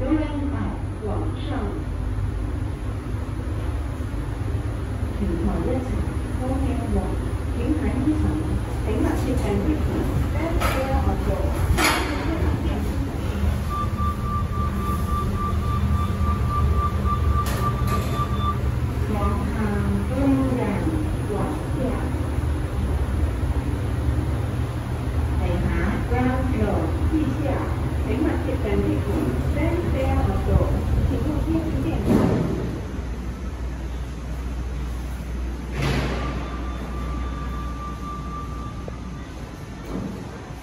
游人往上平台一層，後面往平台2層，請密切注意。